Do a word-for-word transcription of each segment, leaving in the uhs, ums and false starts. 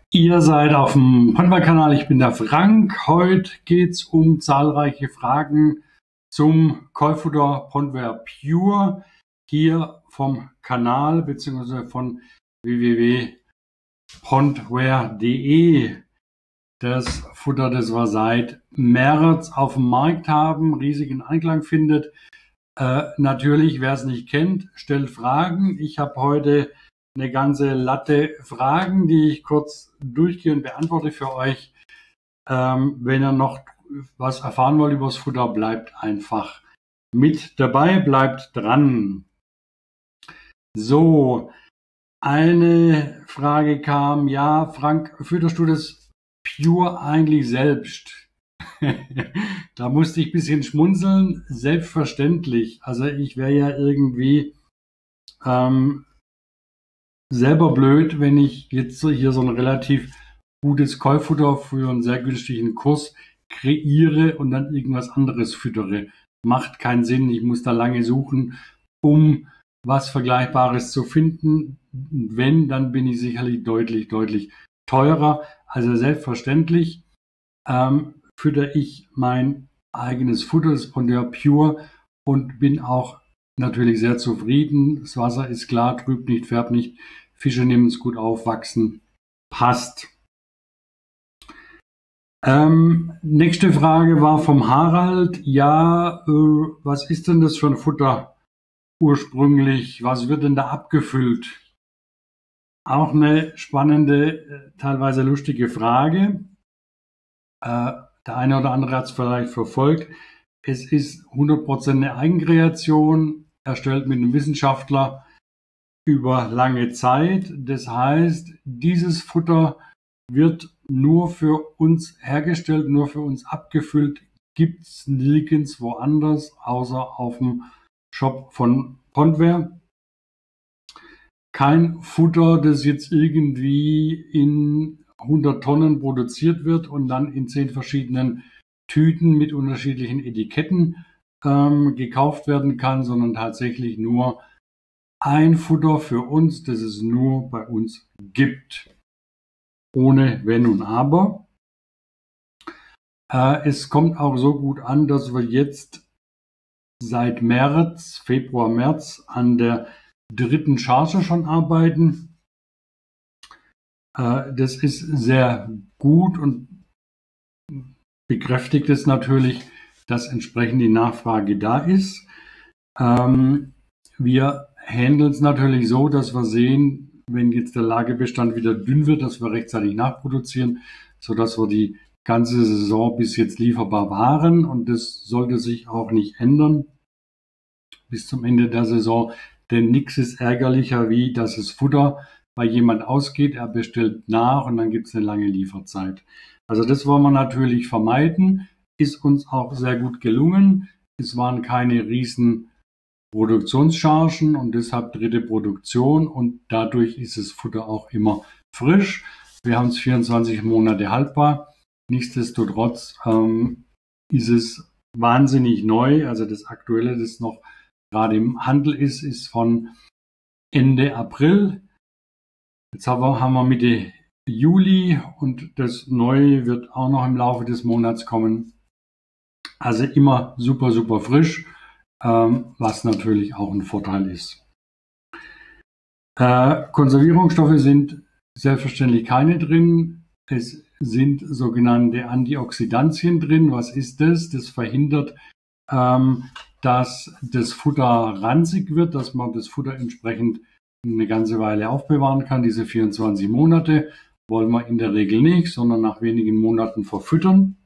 Ihr seid auf dem Pondwa-Kanal, ich bin der Frank. Heute geht es um zahlreiche Fragen zum Keufutter Pondwa Pure hier vom Kanal bzw. von w w w punkt pondware punkt de. Das Futter, das wir seit März auf dem Markt haben, riesigen Anklang findet. Äh, natürlich, wer es nicht kennt, stellt Fragen. Ich habe heute eine ganze Latte Fragen, die ich kurz durchgehend beantworte für euch. Ähm, wenn ihr noch was erfahren wollt über das Futter, bleibt einfach mit dabei, bleibt dran. So, eine Frage kam, ja, Frank, fütterst du das Pure eigentlich selbst? Da musste ich ein bisschen schmunzeln. Selbstverständlich. Also ich wäre ja irgendwie ähm, selber blöd, wenn ich jetzt so hier so ein relativ gutes Keufutter für einen sehr günstigen Kurs kreiere und dann irgendwas anderes füttere. Macht keinen Sinn. Ich muss da lange suchen, um was Vergleichbares zu finden. Wenn, dann bin ich sicherlich deutlich, deutlich teurer. Also selbstverständlich ähm, fütter ich mein eigenes Futter, das Pondwa Pure, und bin auch natürlich sehr zufrieden. Das Wasser ist klar, trübt nicht, färbt nicht. Fische nehmen es gut auf, wachsen, passt. Ähm, nächste Frage war vom Harald. Ja, äh, was ist denn das für ein Futter ursprünglich? Was wird denn da abgefüllt? Auch eine spannende, teilweise lustige Frage. Äh, der eine oder andere hat es vielleicht verfolgt. Es ist hundert Prozent eine Eigenkreation, erstellt mit einem Wissenschaftler über lange Zeit. Das heißt, dieses Futter wird nur für uns hergestellt, nur für uns abgefüllt, gibt es nirgends woanders, außer auf dem Shop von Pondwa. Kein Futter, das jetzt irgendwie in hundert Tonnen produziert wird und dann in zehn verschiedenen Tüten mit unterschiedlichen Etiketten ähm, gekauft werden kann, sondern tatsächlich nur ein Futter für uns, das es nur bei uns gibt. Ohne Wenn und Aber. Äh, es kommt auch so gut an, dass wir jetzt seit März, Februar, März an der dritten Charge schon arbeiten. Äh, das ist sehr gut und bekräftigt es natürlich, dass entsprechend die Nachfrage da ist. Ähm, wir handeln es natürlich so, dass wir sehen, wenn jetzt der Lagerbestand wieder dünn wird, dass wir rechtzeitig nachproduzieren, sodass wir die ganze Saison bis jetzt lieferbar waren, und das sollte sich auch nicht ändern bis zum Ende der Saison, denn nichts ist ärgerlicher, wie dass das Futter bei jemand ausgeht, er bestellt nach und dann gibt es eine lange Lieferzeit. Also das wollen wir natürlich vermeiden, ist uns auch sehr gut gelungen. Es waren keine riesen Produktionschargen und deshalb dritte Produktion, und dadurch ist das Futter auch immer frisch. Wir haben es vierundzwanzig Monate haltbar. Nichtsdestotrotz ähm, ist es wahnsinnig neu. Also das Aktuelle, das noch gerade im Handel ist, ist von Ende April. Jetzt haben wir, haben wir Mitte Juli und das Neue wird auch noch im Laufe des Monats kommen. Also immer super, super frisch, ähm, was natürlich auch ein Vorteil ist. Äh, Konservierungsstoffe sind selbstverständlich keine drin. Es sind sogenannte Antioxidantien drin. Was ist das? Das verhindert, ähm, dass das Futter ranzig wird, dass man das Futter entsprechend eine ganze Weile aufbewahren kann. Diese vierundzwanzig Monate wollen wir in der Regel nicht, sondern nach wenigen Monaten verfüttern.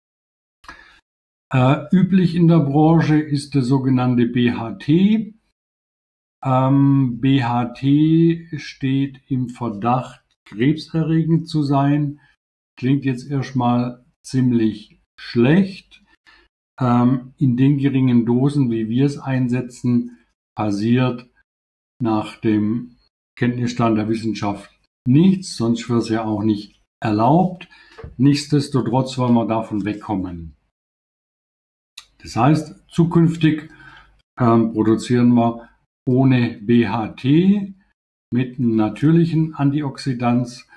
Äh, üblich in der Branche ist der sogenannte B H T. Ähm, B H T steht im Verdacht, krebserregend zu sein. Klingt jetzt erstmal ziemlich schlecht. Ähm, in den geringen Dosen, wie wir es einsetzen, passiert nach dem Kenntnisstand der Wissenschaft nichts, sonst wäre es ja auch nicht erlaubt. Nichtsdestotrotz wollen wir davon wegkommen. Das heißt, zukünftig ähm, produzieren wir ohne B H T mit einem natürlichen Antioxidant.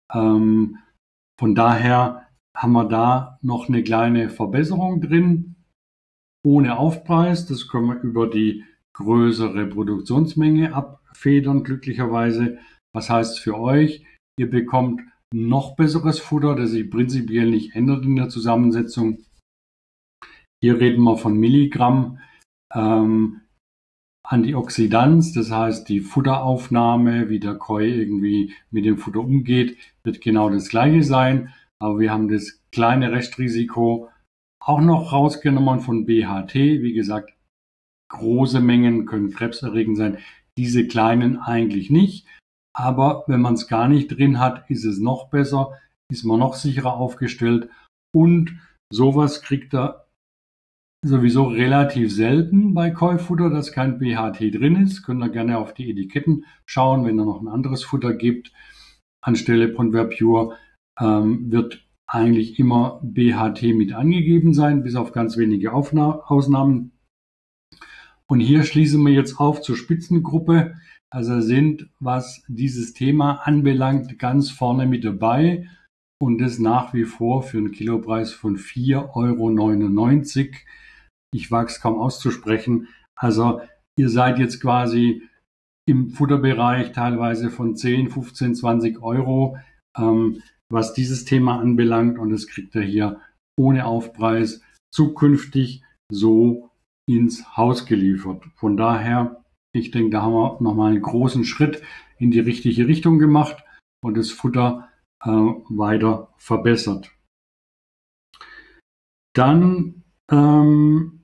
Ähm, von daher haben wir da noch eine kleine Verbesserung drin, ohne Aufpreis. Das können wir über die größere Produktionsmenge abfedern, glücklicherweise. Was heißt für euch? Ihr bekommt noch besseres Futter, das sich prinzipiell nicht ändert in der Zusammensetzung. Hier reden wir von Milligramm ähm, Antioxidanz, das heißt die Futteraufnahme, wie der Koi irgendwie mit dem Futter umgeht, wird genau das gleiche sein. Aber wir haben das kleine Restrisiko auch noch rausgenommen von B H T. Wie gesagt, große Mengen können krebserregend sein, diese kleinen eigentlich nicht. Aber wenn man es gar nicht drin hat, ist es noch besser, ist man noch sicherer aufgestellt. Und sowas kriegt er sowieso relativ selten bei Koi-Futter, dass kein B H T drin ist. Könnt ihr gerne auf die Etiketten schauen, wenn ihr noch ein anderes Futter gibt. Anstelle von Verpure ähm, wird eigentlich immer B H T mit angegeben sein, bis auf ganz wenige Aufna- Ausnahmen. Und hier schließen wir jetzt auf zur Spitzengruppe. Also sind, was dieses Thema anbelangt, ganz vorne mit dabei. Und das nach wie vor für einen Kilopreis von vier Euro neunundneunzig. Ich wage es kaum auszusprechen. Also ihr seid jetzt quasi im Futterbereich teilweise von zehn, fünfzehn, zwanzig Euro, ähm, was dieses Thema anbelangt. Und das kriegt ihr hier ohne Aufpreis zukünftig so ins Haus geliefert. Von daher, ich denke, da haben wir nochmal einen großen Schritt in die richtige Richtung gemacht und das Futter äh, weiter verbessert. Dann ähm,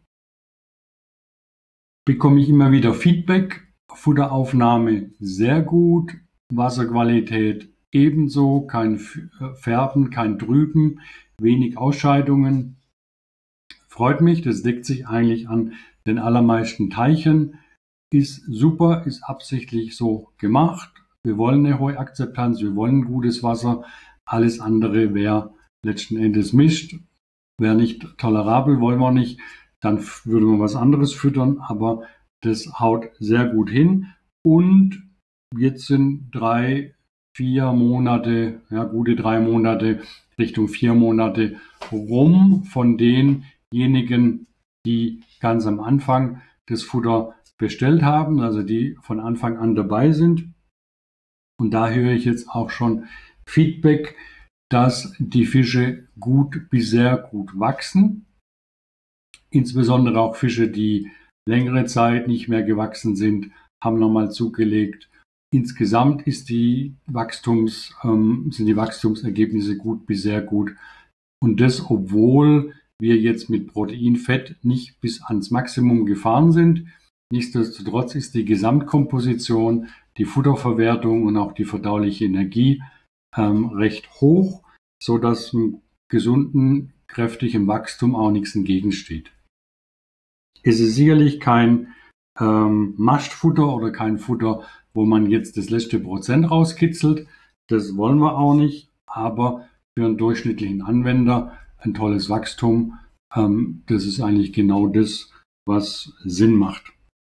bekomme ich immer wieder Feedback. Futteraufnahme sehr gut, Wasserqualität ebenso, kein Färben, kein Trüben, wenig Ausscheidungen. Freut mich, das deckt sich eigentlich an den allermeisten Teichen. Ist super, ist absichtlich so gemacht. Wir wollen eine hohe Akzeptanz, wir wollen gutes Wasser. Alles andere wäre letzten Endes Mist, wäre nicht tolerabel, wollen wir nicht. Dann würde man was anderes füttern, aber das haut sehr gut hin. Und jetzt sind drei, vier Monate, ja gute drei Monate, Richtung vier Monate rum von denjenigen, die ganz am Anfang das Futter bestellt haben, also die von Anfang an dabei sind. Und da höre ich jetzt auch schon Feedback, dass die Fische gut bis sehr gut wachsen. Insbesondere auch Fische, die längere Zeit nicht mehr gewachsen sind, haben nochmal zugelegt. Insgesamt ist die Wachstums, ähm, sind die Wachstumsergebnisse gut bis sehr gut. Und das, obwohl wir jetzt mit Proteinfett nicht bis ans Maximum gefahren sind. Nichtsdestotrotz ist die Gesamtkomposition, die Futterverwertung und auch die verdauliche Energie ähm, recht hoch, so dass einem gesunden, kräftigen Wachstum auch nichts entgegensteht. Es ist sicherlich kein ähm, Mastfutter oder kein Futter, wo man jetzt das letzte Prozent rauskitzelt. Das wollen wir auch nicht, aber für einen durchschnittlichen Anwender ein tolles Wachstum. Ähm, das ist eigentlich genau das, was Sinn macht.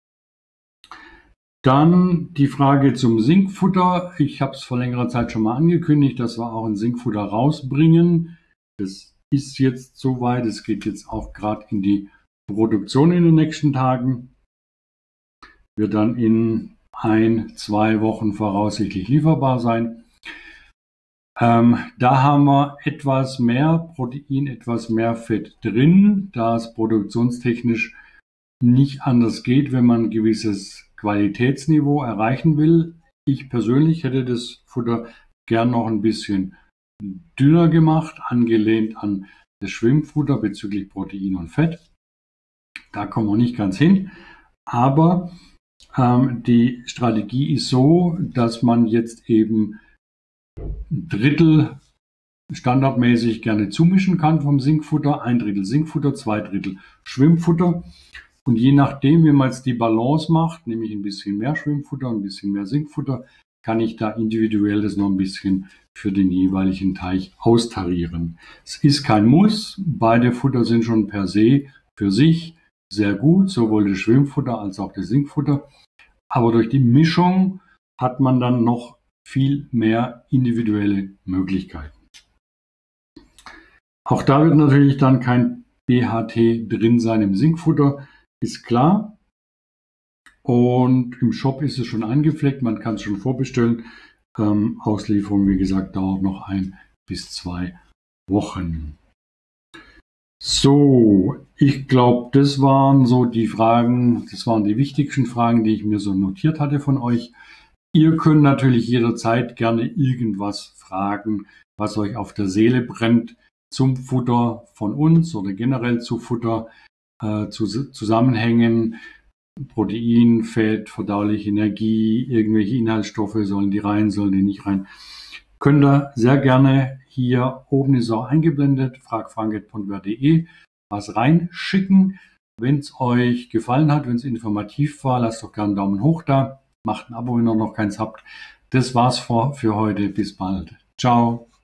Dann die Frage zum Sinkfutter. Ich habe es vor längerer Zeit schon mal angekündigt, dass wir auch ein Sinkfutter rausbringen. Das ist jetzt soweit. Es geht jetzt auch gerade in die Produktion in den nächsten Tagen. Wird dann in ein, zwei Wochen voraussichtlich lieferbar sein. Ähm, da haben wir etwas mehr Protein, etwas mehr Fett drin, da es produktionstechnisch nicht anders geht, wenn man ein gewisses Qualitätsniveau erreichen will. Ich persönlich hätte das Futter gern noch ein bisschen dünner gemacht, angelehnt an das Schwimmfutter bezüglich Protein und Fett. Da kommen wir nicht ganz hin, aber ähm, die Strategie ist so, dass man jetzt eben ein Drittel standardmäßig gerne zumischen kann vom Sinkfutter, ein Drittel Sinkfutter, zwei Drittel Schwimmfutter. Und je nachdem, wie man jetzt die Balance macht, nämlich ein bisschen mehr Schwimmfutter, ein bisschen mehr Sinkfutter, kann ich da individuell das noch ein bisschen für den jeweiligen Teich austarieren. Es ist kein Muss, beide Futter sind schon per se für sich sehr gut, sowohl das Schwimmfutter als auch das Sinkfutter. Aber durch die Mischung hat man dann noch viel mehr individuelle Möglichkeiten. Auch da wird natürlich dann kein B H T drin sein im Sinkfutter, ist klar. Und im Shop ist es schon eingepflegt, man kann es schon vorbestellen. Ähm, Auslieferung, wie gesagt, dauert noch ein bis zwei Wochen. So, ich glaube, das waren so die Fragen, das waren die wichtigsten Fragen, die ich mir so notiert hatte von euch. Ihr könnt natürlich jederzeit gerne irgendwas fragen, was euch auf der Seele brennt, zum Futter von uns oder generell zu Futter, äh, zu Zusammenhängen, Protein, Fett, verdauliche Energie, irgendwelche Inhaltsstoffe, sollen die rein, sollen die nicht rein. Könnt ihr sehr gerne, hier oben ist auch eingeblendet, frag franket punkt w r punkt d e, was reinschicken. Wenn es euch gefallen hat, wenn es informativ war, lasst doch gerne einen Daumen hoch da, macht ein Abo, wenn ihr noch keins habt. Das war's für, für heute, bis bald. Ciao.